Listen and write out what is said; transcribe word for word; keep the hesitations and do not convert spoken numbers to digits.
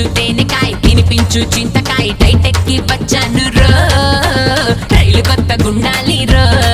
చూపించు తేనెకాయ తినిపించు చింతకాయ టైటెక్కి వచ్చాను రో రైలు కొత్త గుండాలి రో